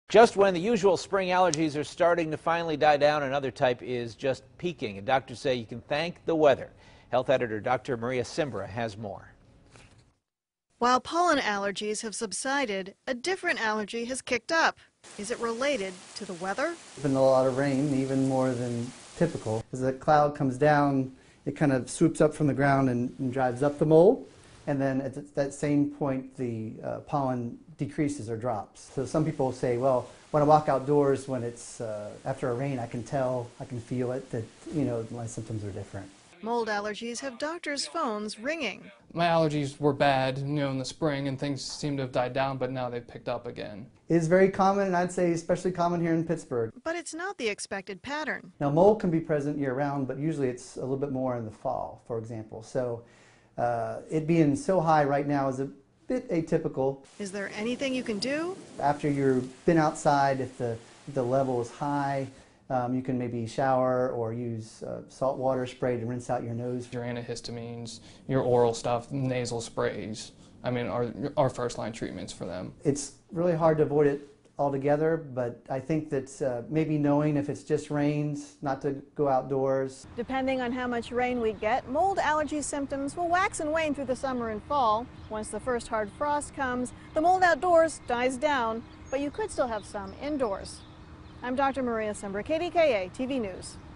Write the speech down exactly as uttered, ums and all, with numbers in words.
Just when the usual spring allergies are starting to finally die down, another type is just peaking. And doctors say you can thank the weather. Health editor Doctor Maria Simbra has more. While pollen allergies have subsided, a different allergy has kicked up. Is it related to the weather? There's been a lot of rain, even more than typical. As the cloud comes down, it kind of swoops up from the ground and, and drives up the mold. And then at that same point, the uh, pollen decreases or drops. So some people say, well, when I walk outdoors, when it's uh, after a rain, I can tell, I can feel it, that, you know, my symptoms are different. Mold allergies have doctors' phones ringing. My allergies were bad, you know, in the spring, and things seem to have died down, but now they've picked up again. It is very common, and I'd say especially common here in Pittsburgh. But it's not the expected pattern. Now, mold can be present year-round, but usually it's a little bit more in the fall, for example. So uh, it being so high right now is a bit atypical. Is there anything you can do? After you've been outside, if the, if the level is high, Um, you can maybe shower or use uh, salt water spray to rinse out your nose. Your antihistamines, your oral stuff, nasal sprays, I mean, are our first line treatments for them. It's really hard to avoid it altogether, but I think that uh, maybe knowing if it's just rains, not to go outdoors. Depending on how much rain we get, mold allergy symptoms will wax and wane through the summer and fall. Once the first hard frost comes, the mold outdoors dies down, but you could still have some indoors. I'm Doctor Maria Simbra, K D K A T V News.